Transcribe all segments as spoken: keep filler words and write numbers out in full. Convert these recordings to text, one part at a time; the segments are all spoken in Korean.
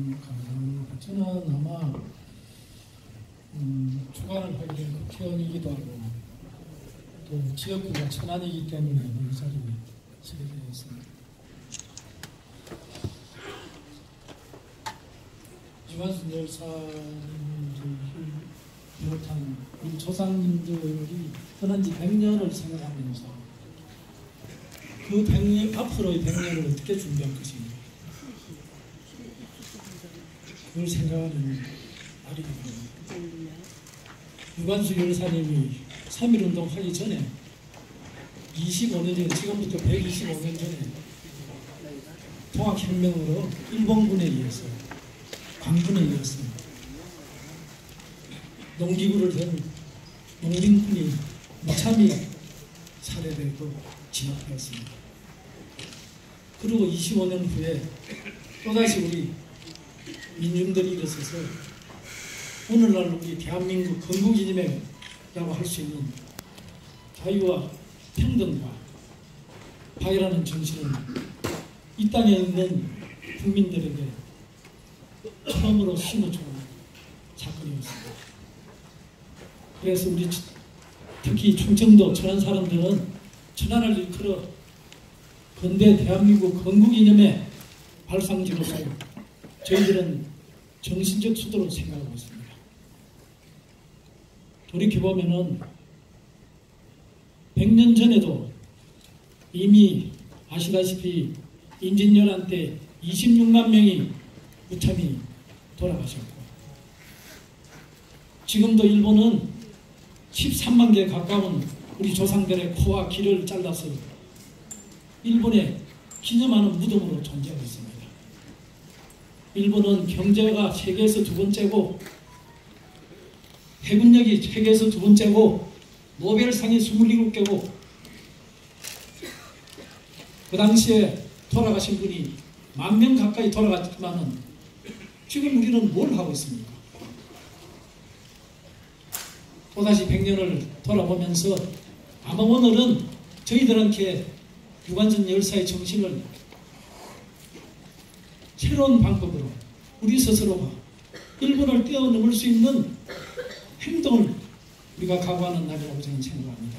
말씀 감사합니다. 저는 아마 음, 주관을 하게 된 국회의원이기도 하고 또 지역구가 천안이기 때문에 이 자리에 서게 되었습니다. 유관순 열사님을 비롯한 우리 조상님들이 떠난 지 백 년을 생각하면서 그 백 년, 앞으로의 백 년을 어떻게 준비할 것인가 그걸 생각하는 날이거든요. 유관순 열사님이 삼일운동 하기 전에 이십오 년 전에, 지금부터 백이십오 년 전에 통합혁명으로 일본군에 의해서 광군에 의해서 농기구를 든 농민군이 무참히 살해되고 진압되었습니다. 그리고 이십오 년 후에 또다시 우리 민중들이 일어서서 오늘날 우리 대한민국 건국이념이라고 할 수 있는 자유와 평등과 파이라는 정신을 이 땅에 있는 국민들에게 처음으로 심어주는 사건이었습니다. 그래서 우리 특히 충청도 천안 사람들은 천안을 일컬어 근대 대한민국 건국이념의 발상지로서 저희들은 정신적 수도로 생각하고 있습니다. 돌이켜보면은 백 년 전에도 이미 아시다시피 임진왜란 때 이십육만 명이 무참히 돌아가셨고 지금도 일본은 십삼만 개 가까운 우리 조상들의 코와 귀를 잘라서 일본에 기념하는 무덤으로 존재하고 있습니다. 일본은 경제가 세계에서 두 번째고 해군력이 세계에서 두 번째고 노벨상이 이십칠 개고 그 당시에 돌아가신 분이 만 명 가까이 돌아갔지만은 지금 우리는 뭘 하고 있습니까? 또다시 백 년을 돌아보면서 아마 오늘은 저희들한테 유관순 열사의 정신을 새로운 방법으로 우리 스스로가 일본을 뛰어넘을 수 있는 행동을 우리가 각오하는 날이라고 저는 생각합니다.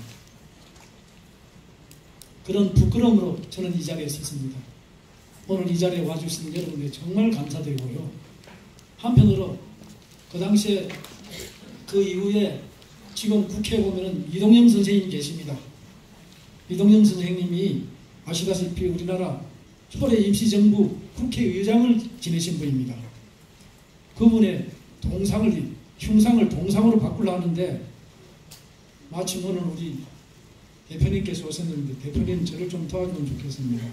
그런 부끄러움으로 저는 이 자리에 섰습니다. 오늘 이 자리에 와주신 여러분께 정말 감사드리고요. 한편으로 그 당시에 그 이후에 지금 국회에 보면은 이동영 선생님이 계십니다. 이동영 선생님이 아시다시피 우리나라 초대 임시정부 국회의장을 지내신 분입니다. 그분의 동상을, 흉상을 동상으로 바꾸려 하는데 마침 오늘 우리 대표님께서 오셨는데 대표님 저를 좀 도와주면 좋겠습니다.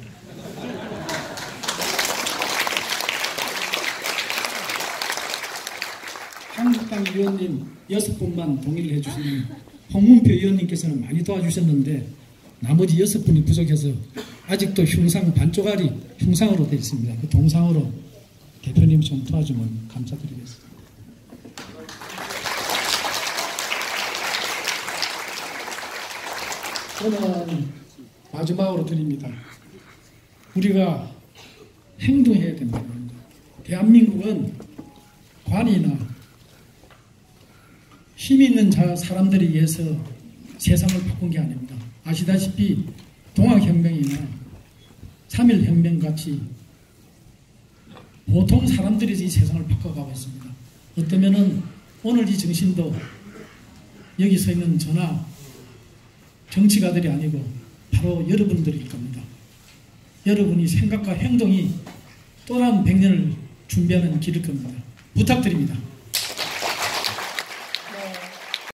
한국당 의원님 여섯 분만 동의를 해주시는 홍문표 의원님께서는 많이 도와주셨는데 나머지 여섯 분이 부족해서 아직도 흉상 반쪽알이 흉상으로 되어 있습니다. 그 동상으로 대표님 좀 도와주면 감사드리겠습니다. 저는 마지막으로 드립니다. 우리가 행동해야 됩니다. 대한민국은 관이나 힘 있는 자, 사람들에 의해서 세상을 바꾼 게 아닙니다. 아시다시피 동학혁명이나 삼일혁명 같이 보통 사람들이 이 세상을 바꿔가고 있습니다. 어쩌면은 오늘 이 정신도 여기 서 있는 저나 정치가들이 아니고 바로 여러분들일 겁니다. 여러분이 생각과 행동이 또 다른 백 년을 준비하는 길일 겁니다. 부탁드립니다.